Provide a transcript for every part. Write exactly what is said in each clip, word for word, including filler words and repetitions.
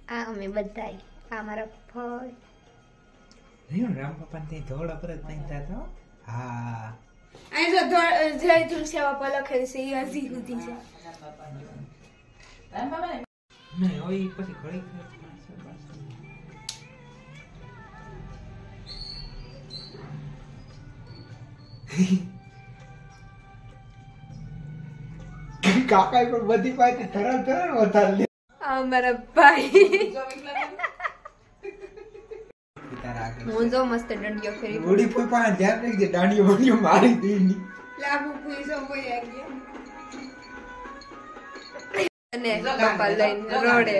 આ અમે બધાય આ મારા ફળ નહીં રામ પપ્પા ને ધોળા પર જ નહીં થતો હા આ જો ધોળ જય તુલસી બાપા લખેલ છે એ હજી સુધી છે રામ બાબા નહીં ઓય પછી ઘડી કાકા પણ બધી પાસે ધરાવ ધરાવ વધારે લે આ મારા ભાઈ હું જો મસ્ત દંડિયો ફેરી ઓડી ફૂઈ પાસે ધ્યાન રાખજે દાંડિયો વડિયો મારી દેની લાબુ ફૂઈ સો કોઈ આ ગયા અને બાપા લઈને રોડે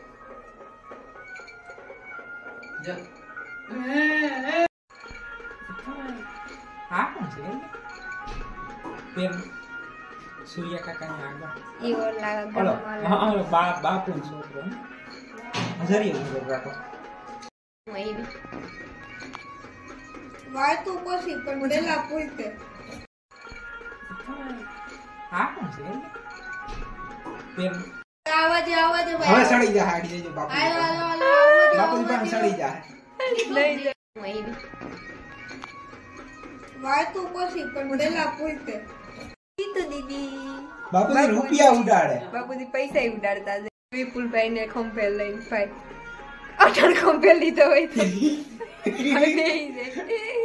હા કોણ છે પેર સૂર્યા કાકા ની આગળ ઈવો લાગ ઓલો હા બા બાપુ છોકરો હજારી ઉભો રાખો મેબી વાત તો પછી પણ પેલા પૂછતે હા કોણ છે પેર આવાજ આવાજ હવે સડી જા હાડી દેજો બાપુ હાલો હાલો હાલો બાપુજી પણ સડી જા લઈ લે મેબી વાત તો પછી પણ પેલા પૂછતે તો દીદી બાપુજી રૂપિયા ઉડાડે બાપુજી પૈસા ઉડાડતા છે વિપુલ ભાઈ ને ખંભે લઈને ભાઈ અઠાર ખંભે લીધો હોય તો